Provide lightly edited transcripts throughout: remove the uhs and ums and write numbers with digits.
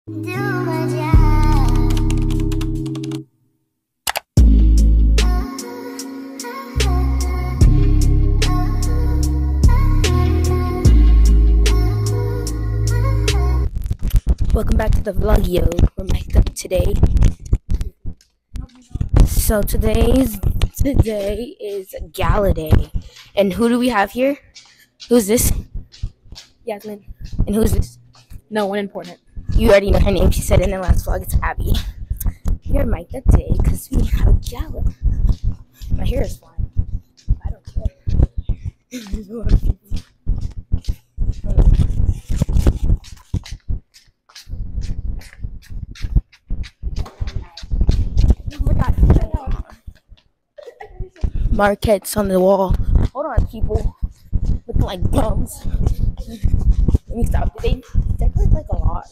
Do my job. Welcome back to the vlog, yo. We're mic'd up today. So today is Gala Day. And who do we have here? Who's this? Yasmin. And who's this? No one important. You already know her name. She said it in the last vlog. It's Abby. We're mic'd up today because we have a gala. My hair is flying. I don't care. There's a lot of people. Marquettes on the wall. Hold on, people. Looking like bums. Let me stop. They decorate like a lot.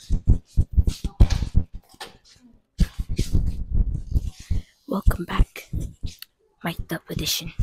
Welcome back. Mic'd up edition.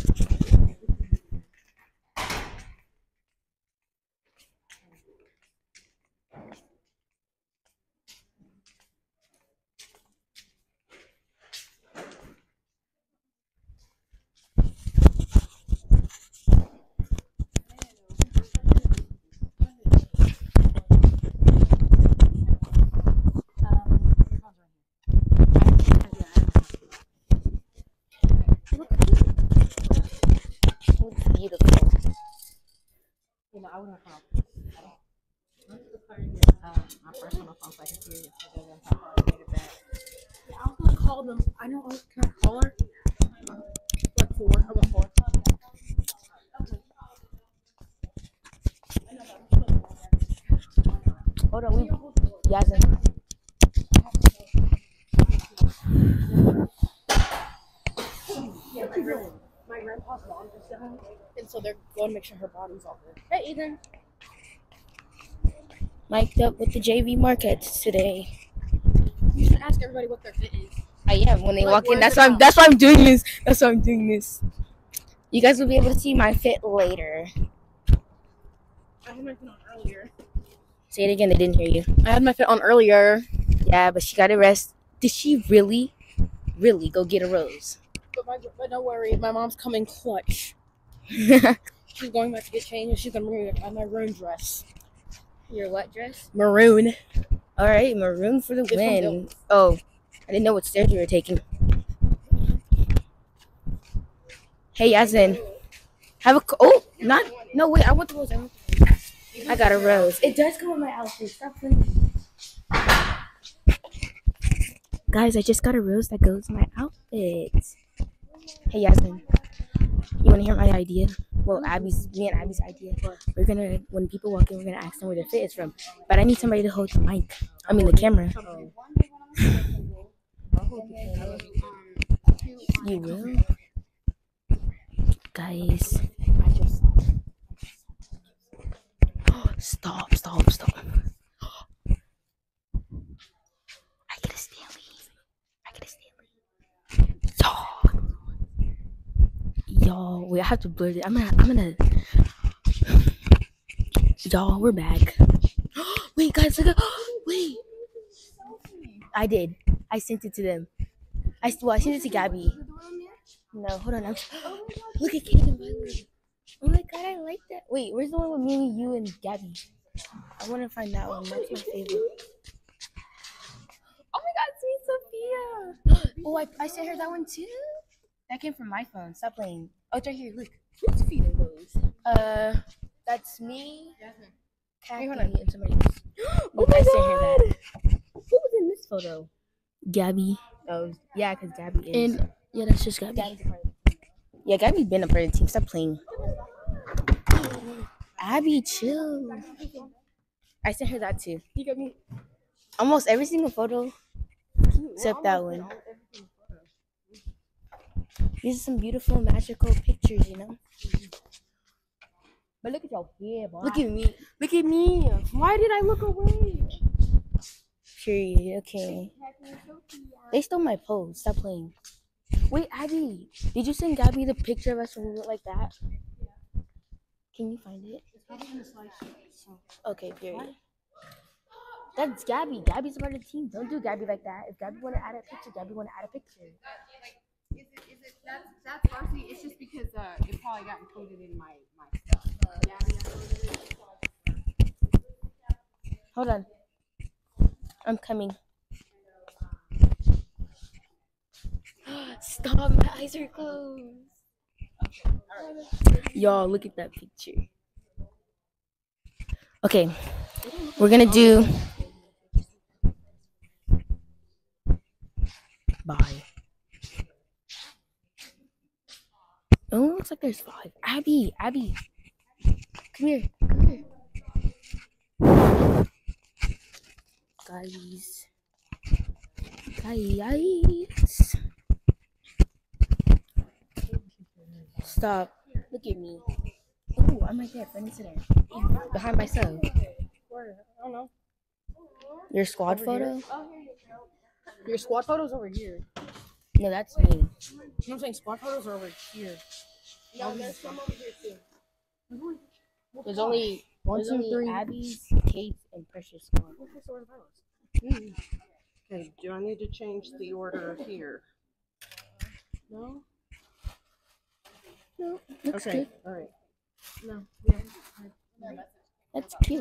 Looks beautiful. You know, I wouldn't have my personal phone so I can see it. I was gonna call them. I know. Can I call her? Like 4. I want 4. Hold on, Yasmin. My grandpa's mom just at home, and so they're going to make sure her body's all good. Hey, Ethan. Mic'd up with the JV Marquettes today. You should ask everybody what their fit is. I am when they Like, walk in. where's That's the why I'm doing this. That's why I'm doing this. You guys will be able to see my fit later. I had my fit on earlier. Say it again. They didn't hear you. I had my fit on earlier. Yeah, but she got a rest. Did she really go get a rose? But don't worry, my mom's coming clutch. She's going back to get changed, and she's gonna bring me my maroon dress. Your what dress? Maroon. All right, maroon for the It's from win. Ilk. Oh, I didn't know what stairs you were taking. Hey, Yasmin. Have a no wait. I want the rose. I got a rose. It does go with my outfit. Stop playing. Guys, I just got a rose that goes with my outfit. Hey, Yasmin. You want to hear my idea? Well, me and Abby's idea. We're gonna, when people walk in, we're gonna ask them where their fit is from. But I need somebody to hold the mic. I mean, the camera. You will? Guys. Stop. I get a Stanley. Y'all, wait, I have to blur it. I'm gonna. Y'all, we're back. Wait, guys, look at. Wait. I did. I sent it to them. I sent it to Gabby. No, hold on. Look at Kate and Violet. Oh my god, I like that. Wait, where's the one with me, you, and Gabby? I want to find that one. That's my favorite. Oh my god, Sweet Sophia. Oh, I sent her that one too. That came from my phone. Stop playing. Oh, it's right here. Look. Who's feeding those? That's me. Kathy, hold on. and somebody else. Oh I my sent her that. god. Who was in this photo? Gabby. Oh, Yeah, because Gabby is. And yeah, that's just Gabby. Gabby's a part of the team. Yeah, Gabby's been a part of the team. Stop playing. Abby, chill. I sent her that too. You got me. Almost every single photo except that one. These are some beautiful, magical pictures, you know? But look at your hair, boy. Look at me. Look at me. Why did I look away? Period. Okay. They stole my pose. Stop playing. Wait, Abby. Did you send Gabby the picture of us when we look like that? Can you find it? Okay, period. That's Gabby. Gabby's a part of the team. Don't do Gabby like that. If Gabby want to add a picture, Gabby want to add a picture. Is it that's varsity? It's just because it probably got included in my stuff. Hold on. I'm coming. Stop, my eyes are closed. Y'all, look at that picture. Okay, we're gonna do. Bye. Oh, it looks like there's 5. Abby. Come here. Guys. Stop. Look at me. Oh, I'm right there, front and center. Behind myself. Where? I don't know. Your squad Over photo? here. Your squad photos over here. No, that's me. I'm saying squad photos are over here. No, there's some over here too. There's only one, There's two, only three. Abby's, Kate's, and Precious squad. Okay, do I need to change the order here? No? No, looks Okay, good. all right. No. That's cute.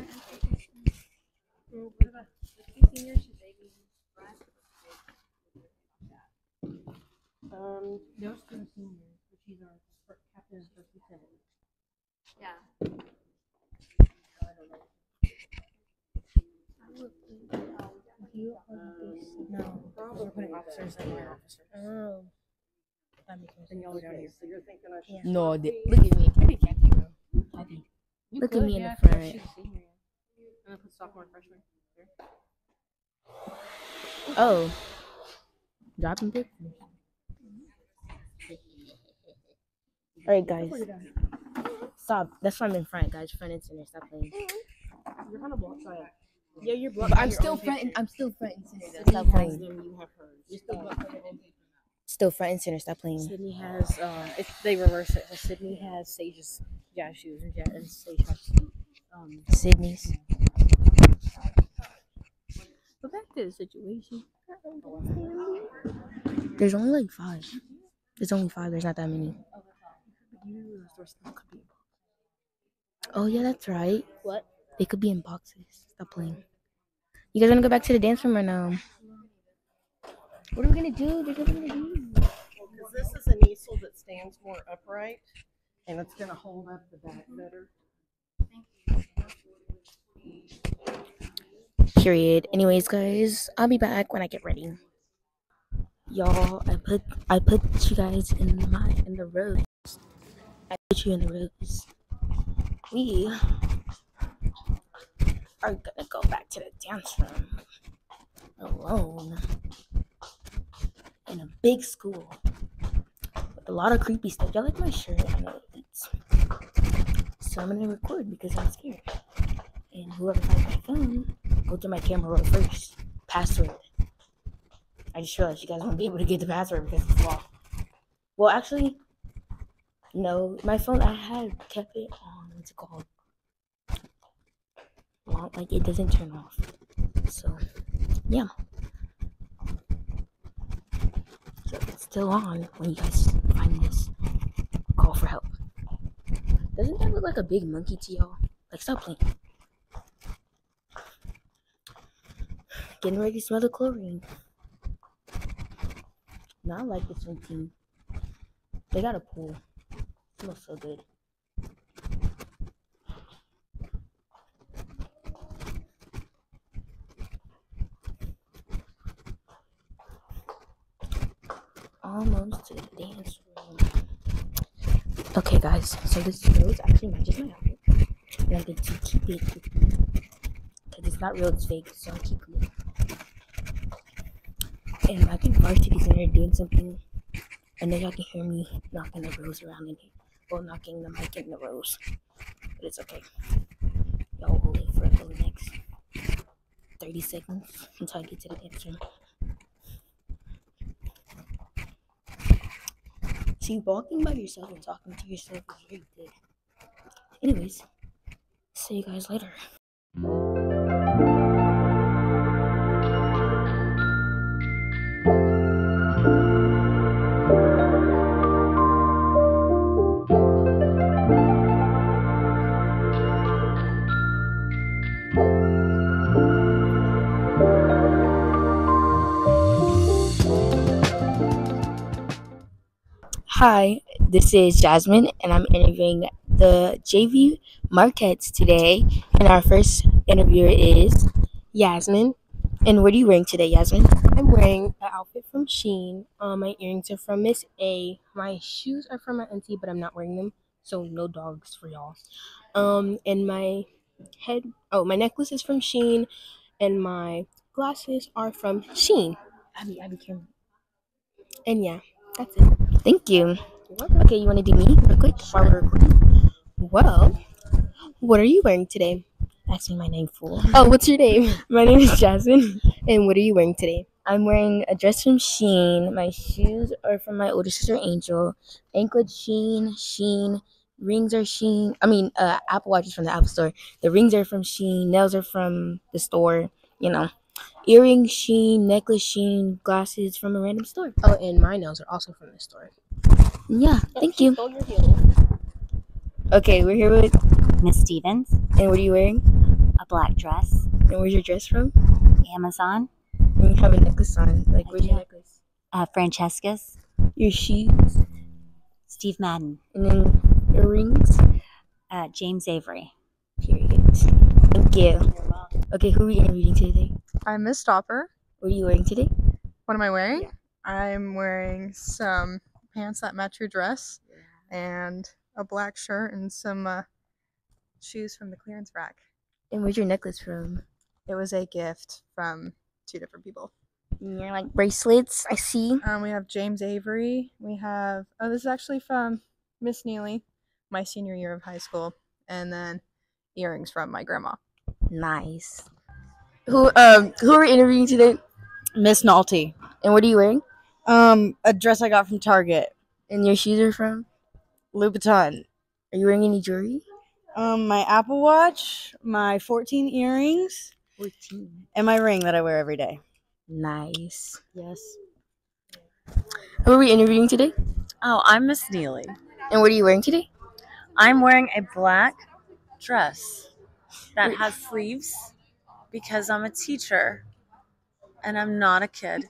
Those two are seniors, but she's our captain and first lieutenant. Yeah. No. We're putting officers and we're officers. Oh. That makes And y'all are down here. So you're thinking I should... No, look at me. Maybe Kathy will. Kathy. You Look at could, me in yeah, the 'cause front. she's a senior. And then put sophomore and freshman. There. Oh. Dropping pictures. Alright, guys. Stop. That's why I'm in front, guys. Front and center. Stop playing. You're kind of blocked by it. Yeah, you're blocked. But by I'm your still own front. picture. I'm still front and center. Though. Sydney Stop has playing. them, you have hers. You're still blocked by your own picture. Still front and center. Stop playing. Sydney has, they reverse it. So Sydney has Sage's jazz shoes and Sage has, Sydney's. But back to the situation. There's only like 5. There's only 5. There's not that many. Oh yeah, that's right. What? They could be in boxes. Stop playing. You guys wanna go back to the dance room or no? What are we gonna do? What are we gonna do? Because this is an easel that stands more upright, and it's going to hold up the back better. Period. Anyways, guys, I'll be back when I get ready. Y'all, I put you guys in the rows. I put you in the rows. We are gonna go back to the dance room alone in a big school with a lot of creepy stuff. Y'all like my shirt? I know it eats. So I'm gonna record because I'm scared. And whoever finds my phone, go to my camera roll first. Password. I just realized you guys won't be able to get the password because it's locked. Well, actually, no. My phone, I had kept it on. What's it called? Well, like it doesn't turn off. So, yeah. So it's still on when you guys find this. Call for help. Doesn't that look like a big monkey to y'all? Like, stop playing. Getting ready to smell the chlorine. Now I like this one team. They got a pool. It smells so good. Almost to the dance room. Okay, guys. So this rose actually matches my outfit. And I'm going to keep it with me. Because it's not real, it's fake. So I'm keeping it. And I think varsity's in there doing something. And then y'all can hear me knocking the rose around in here. Well, knocking the mic in the rose. But it's okay. Y'all hold it for the next 30 seconds until I get to the dance room. See, walking by yourself and talking to yourself is very good. Anyways, see you guys later. Hi, this is Jasmine, and I'm interviewing the JV Marquettes today. And our first interviewer is Yasmin. And what are you wearing today, Yasmin? I'm wearing an outfit from Shein. My earrings are from Miss A. My shoes are from my auntie, but I'm not wearing them, so no dogs for y'all. And my necklace is from Shein, and my glasses are from Shein. Abby, camera. And yeah, that's it. Thank you. Okay, you want to do me real quick while we're recording? Well, what are you wearing today? Ask me my name, fool. Oh, what's your name? My name is Jasmine. And what are you wearing today? I'm wearing a dress from Shein. My shoes are from my older sister, Angel. Anklet Shein. Rings are Shein. Apple Watch is from the Apple Store. The rings are from Shein. Nails are from the store. Earrings Shein. Necklace Shein. Glasses from a random store. Oh, and my nails are also from the store. Yeah, thank you. Okay, we're here with Miss Stevens, And what are you wearing? a black dress, And where's your dress from? Amazon, And you have a necklace on. Like, where's your do. necklace? Francesca's, Your shoes. Steve Madden, And then your rings. James Avery. Period. Thank you. Okay, who are we interviewing today? I'm Miss Stopper. What are you wearing today? What am I wearing? Yeah. I'm wearing some pants that match your dress and a black shirt and some shoes from the clearance rack. And where's your necklace from? It was a gift from 2 different people. And you're like bracelets, I see. We have James Avery. We have, this is actually from Miss Neely, my senior year of high school. And then earrings from my grandma. Nice. Who are we interviewing today? Miss Nolte. And what are you wearing? A dress I got from Target. And your shoes are from? Louboutin. Are you wearing any jewelry? My Apple Watch, my 14 earrings, 14. and my ring that I wear every day. Nice. Yes. Who are we interviewing today? Oh, I'm Miss Neely. And what are you wearing today? I'm wearing a black dress that has sleeves because I'm a teacher and I'm not a kid.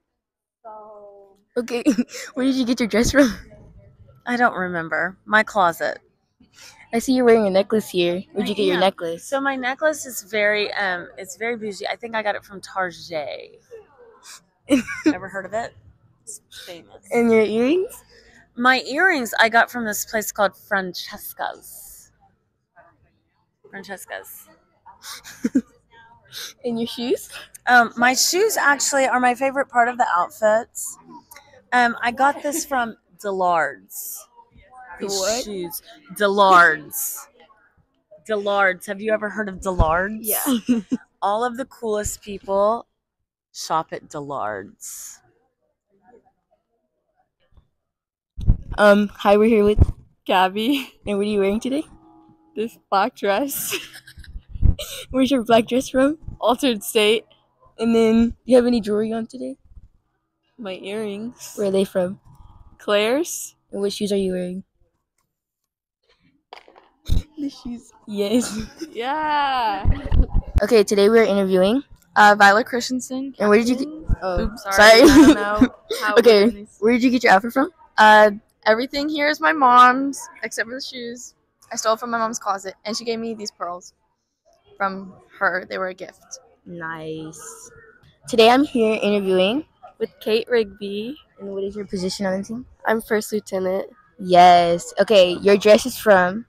Okay, where did you get your dress from? I don't remember. My closet. I see you're wearing a necklace here. Where'd you get your Yeah. necklace? So my necklace is very bougie. I think I got it from Target. Ever heard of it? It's famous. And your earrings? My earrings I got from this place called Francesca's. And your shoes? My shoes actually are my favorite part of the outfits. I got this from Dillard's. These What? shoes. Dillard's. Dillard's. Have you ever heard of Dillard's? Yeah. All of the coolest people shop at Dillard's. Hi, we're here with Gabby, And what are you wearing today? this black dress, Where's your black dress from? Altered State, And then, do you have any jewelry on today? my earrings, Where are they from? Claire's. And what shoes are you wearing? The shoes. Yes. Yeah. Okay, today we're interviewing. Viola Christensen. And where did you get? Oh, Oops, sorry. sorry. I don't know how Okay, we're doing these. where did you get your outfit from? Everything here is my mom's, except for the shoes. I stole it from my mom's closet, and she gave me these pearls from her. They were a gift. Nice. Today I'm here interviewing. With Kate Rigby. And what is your position on the team? I'm first lieutenant. Yes. Okay, your dress is from.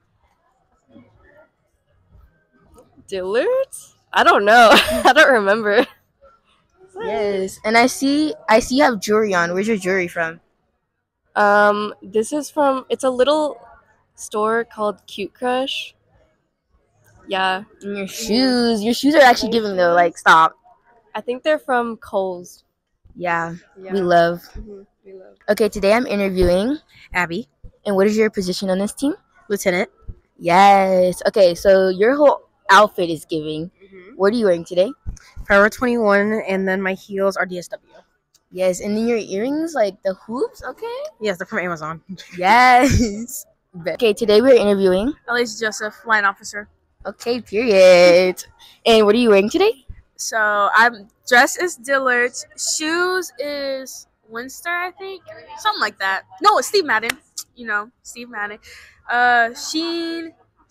Dillard's? I don't know. I don't remember. Yes. And I see you have jewelry on. Where's your jewelry from? This is from, it's a little store called Cute Crush. Yeah. And your shoes. Your shoes are actually giving though. Like, stop. I think they're from Kohl's. Yeah. We love. We love. Okay, today I'm interviewing. Abby, And what is your position on this team? Lieutenant. Yes. Okay, so your whole outfit is giving. What are you wearing today? Forever 21, and then my heels are DSW. Yes, and then your earrings, like the hoops. Okay. Yes, they're from Amazon. Yes. Okay, today we're interviewing. Elise Joseph, line officer. Okay, period. And what are you wearing today? So I'm dress is Dillard's, shoes is Winster, I think, something like that. No, it's Steve Madden. You know, Steve Madden. Sheen,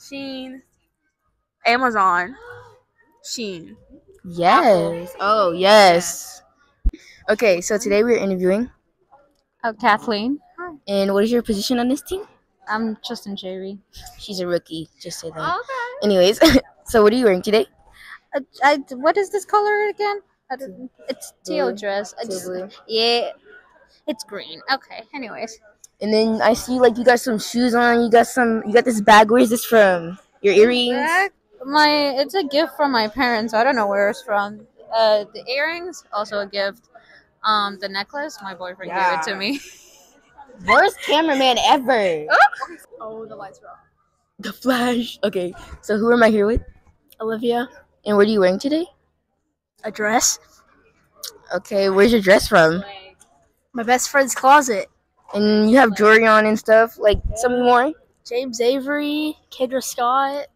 Amazon, Sheen. Yes. Oh, yes. Okay, so today we're interviewing. Oh, Kathleen. And what is your position on this team? I'm Justin Jerry. She's a rookie, just say that. Okay. Anyways, so what are you wearing today? What is this color again? It's teal Blue. dress. Blue. Yeah, it's green. Okay. Anyways, And then I see like you got some shoes on. You got this bag. Where is this from? Your earrings? it's a gift from my parents. I don't know where it's from. The earrings, also a gift. The necklace, my boyfriend gave it to me. Worst cameraman ever. Oh, the lights are off. The Flash. Okay, so who am I here with? Olivia, And what are you wearing today? a dress. Okay, where's your dress from? My best friend's closet. And you have jewelry on and stuff. Like, something more? James Avery, Kendra Scott,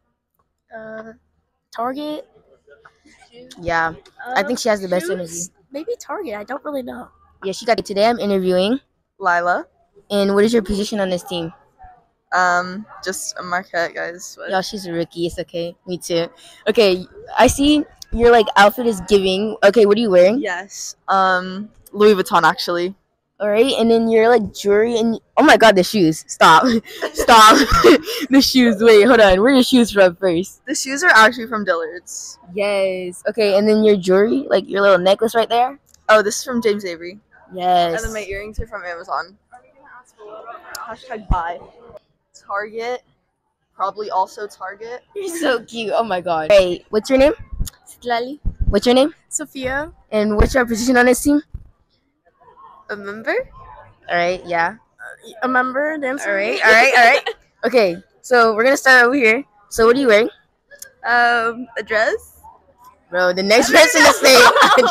Target. Yeah, I think she has the best interview. Maybe Target. I don't really know. Yeah, she got it today. I'm interviewing Lila. And what is your position on this team? Just a Marquette, guys. But Y'all, she's a rookie. It's okay. Me too. Okay, I see your like outfit is giving. Okay, what are you wearing? yes. Louis Vuitton, actually. All right, and then your like jewelry and oh my god, the shoes. Stop, stop. The shoes. Wait, hold on. Where are your shoes from first? The shoes are actually from Dillard's. Yes. Okay, and then your jewelry, like your little necklace right there. Oh, this is from James Avery. Yes. And then my earrings are from Amazon. Hashtag buy. Target. Probably also Target. You're so cute. Oh my god. Hey, what's your name? Lali. What's your name? Sophia. And what's your position on this team? A member? All right. Yeah. A member, dancer. All right. All right. All right. Okay. So we're gonna start over here. So what are you wearing? A dress. Bro, the next person to say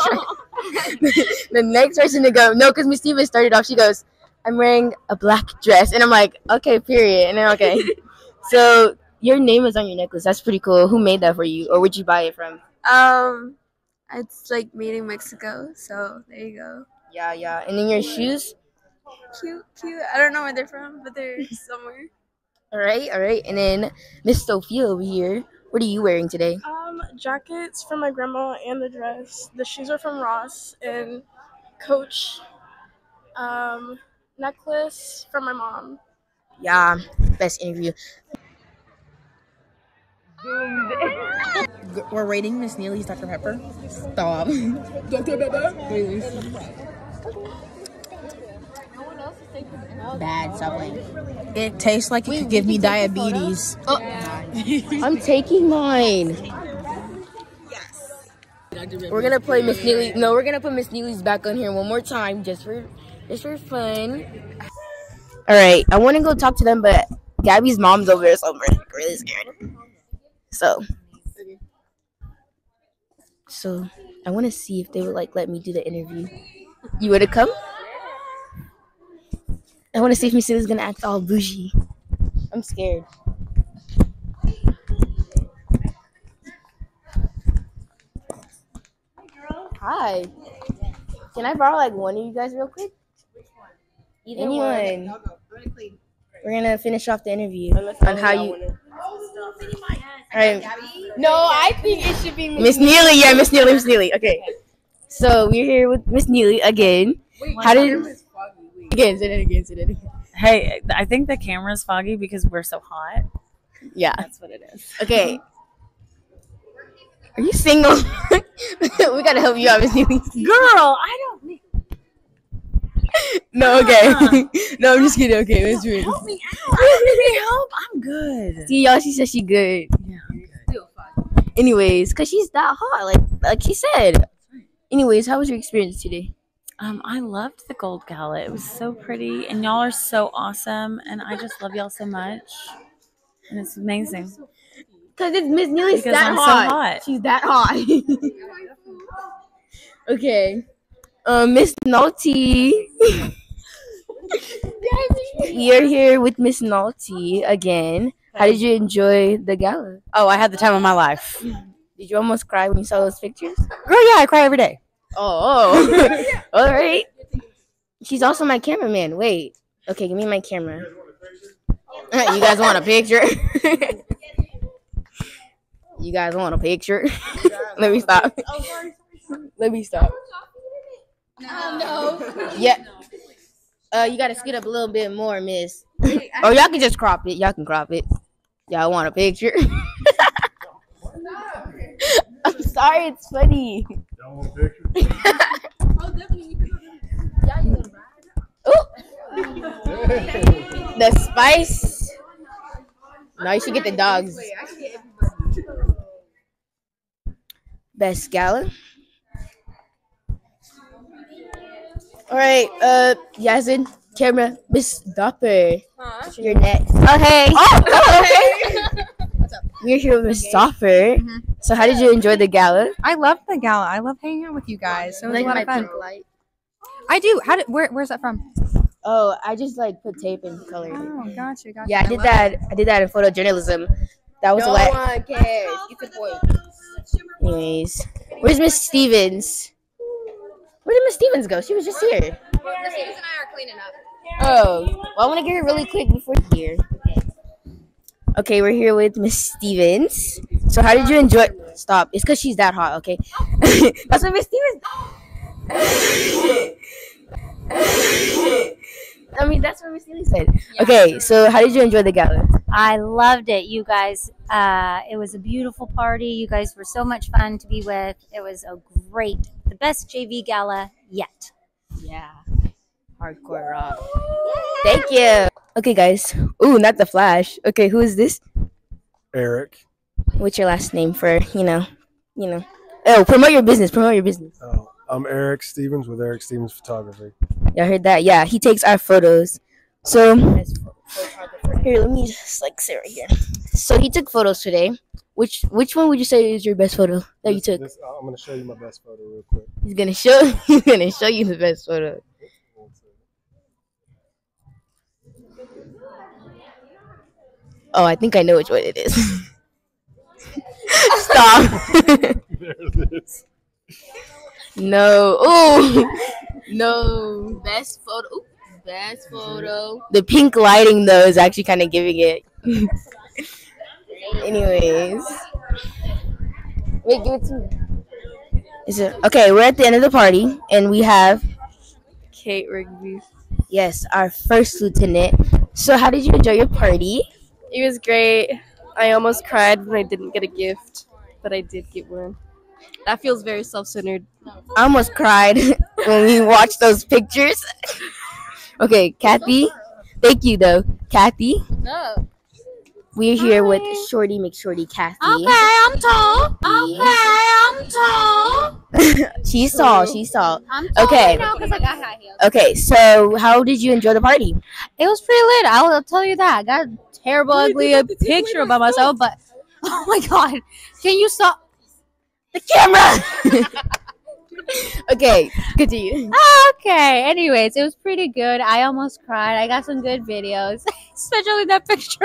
the next person to go. No, because Miss Stevens started off. She goes, I'm wearing a black dress. And I'm like, okay, period. And then, okay. So your name is on your necklace. That's pretty cool. Who made that for you? Or where'd you buy it from? It's like made in Mexico, so there you go. Yeah, yeah. And then your shoes? Cute. I don't know where they're from, but they're somewhere. All right, all right. And then Miss Sophia over here. What are you wearing today? Jackets from my grandma and the dress. The shoes are from Ross and Coach. Necklace from my mom. Yeah, best interview. We're rating Miss Neely's Dr. Pepper. Stop. Dr. Pepper? Bad, stop playing. It tastes like it could give me diabetes. Oh, I'm taking mine. We're gonna play Miss Neely. No, we're gonna put Miss Neely's back on here one more time, just for fun. All right, I want to go talk to them, but Gabby's mom's over there, so I'm really scared. So I want to see if they would like let me do the interview. You would have come? I want to see if Miss Neely's gonna act all bougie. I'm scared. Hi. Can I borrow like one of you guys real quick? Anyone. We're gonna finish off the interview on how you. Alright. No, I think it should be Miss Neely. Yeah, Miss Neely. Okay. So we're here with Miss Neely again. How did? Again, say it again. Hey, I think the camera's foggy because we're so hot. Yeah. That's what it is. Okay. Are you single? We gotta help you out, Miss Neely. Girl, I don't need. No, okay. No, I'm just kidding. Okay, let's do it. Help me out. I need help. I'm good. See, y'all, she said she good. Yeah, I'm good. Anyways, cause she's that hot, like she said. Anyways, how was your experience today? I loved the Gold Gala. It was so pretty, and y'all are so awesome, and I just love y'all so much, and it's amazing. Cause it's Miss Neely's Because that I'm so hot. hot. She's that hot. Okay. Miss Nolte. You're here with Miss Nolte again. How did you enjoy the gala? Oh, I had the time of my life. Did you almost cry when you saw those pictures? Girl, yeah, I cry every day. Oh. All right. She's also my cameraman. Wait. Okay, give me my camera. You guys want a picture? You guys want a picture? Let me stop. Let me stop. No. Yeah. You gotta scoot up a little bit more, miss. Or y'all can just crop it. Y'all can crop it. Y'all want a picture? I'm sorry, it's funny. Y'all want a picture? The spice. No, you should get the dogs. Best gala. All right, Yazin, camera, Miss Dopper. You're next. Oh, hey. Okay. What's up? We're here with Miss Dopper. So, how did you enjoy the gala? I love the gala. I love hanging out with you guys. It was a lot of fun. Light. I do. Where's that from? Oh, I just like put tape and colored it. Oh, gotcha. Yeah, I did that. I did that in photojournalism. That was No like. one cares. Get the point. Anyways, where's Miss Stevens? Where did Miss Stevens go? She was just here. Miss Stevens and I are cleaning up. Oh, well, I want to get her really quick before here. Okay, we're here with Miss Stevens. So, how did you enjoy? Stop! It's because she's that hot. Okay, that's what Miss Stevens. I mean, that's what Miss Stevens said. Okay, so how did you enjoy the gala? I loved it, you guys. It was a beautiful party. You guys were so much fun to be with. It was the best JV gala yet. Yeah, hardcore rock. Thank you. Okay, guys. Ooh, not the Flash. Okay, who is this? Eric. What's your last name for, you know? Oh, promote your business. Oh, I'm Eric Stevens with Eric Stevens Photography. Y'all heard that? Yeah, he takes our photos. So, here, let me just like sit right here. So he took photos today. Which one would you say is your best photo that you took? I'm gonna show you my best photo real quick. He's gonna show you the best photo. Oh, I think I know which one it is. Stop. There it is. No. Oh no. Best photo. Ooh, best photo. The pink lighting though is actually kind of giving it. Anyways. Wait, give it to me. Is it okay? We're at the end of the party and we have Kate Rigby. Yes, our first lieutenant. So how did you enjoy your party? It was great. I almost cried when I didn't get a gift, but I did get one. That feels very self-centered. I almost cried when we watched those pictures. Okay, Kathy. Thank you, though. Kathy. No. We're here with Shorty McShorty Kathy. Okay, I'm tall. I'm tall. She's tall. She's tall. I'm tall Okay. right now because I got high heels. Okay, so how did you enjoy the party? It was pretty lit. I'll tell you that. I got a terrible, ugly picture by myself, but oh my god, can you stop the camera? Okay, continue. Okay. Anyways, it was pretty good. I almost cried. I got some good videos, especially that picture.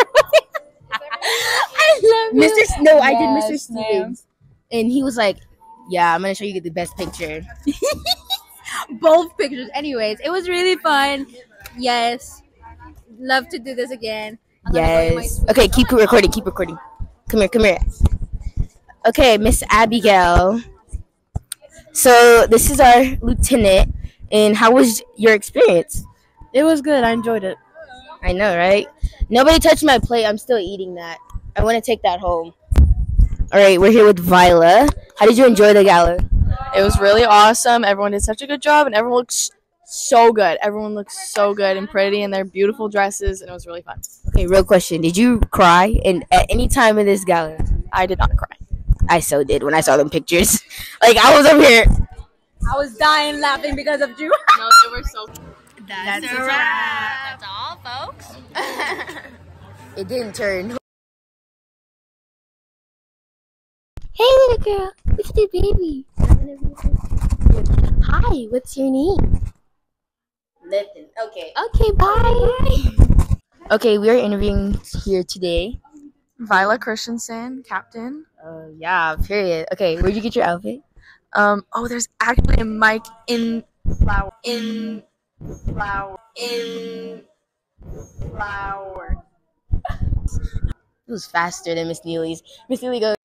I love you. No, I did Yes, Mr. Stevens, and he was like, "Yeah, I'm gonna show you the best picture." Both pictures. Anyways, it was really fun. Yes, love to do this again. I'm gonna go to my Yes. Okay, keep recording. Keep recording. Come here. Okay, Miss Abigail. So this is our lieutenant, and how was your experience? It was good. I enjoyed it. I know, right? Nobody touched my plate. I'm still eating that. I want to take that home. All right, we're here with Viola. How did you enjoy the gala? It was really awesome. Everyone did such a good job, and everyone looks so good. Everyone looks so good and pretty in their beautiful dresses, and it was really fun. Okay, real question. Did you cry at any time in this gala? I did not cry. I so did when I saw them pictures. Like, I was up here. I was dying laughing because of you. No, they were so. That's a wrap. That's all, folks. It didn't turn. Hey, little girl. Look at the baby. Hi, what's your name? Nothing. Okay. Okay, bye. Okay, we are interviewing here today. Viola Christensen, captain. Yeah, period. Okay, where'd you get your outfit? Oh, there's actually a mic in Flower. In flower. It was faster than Miss Neely's. Miss Neely goes.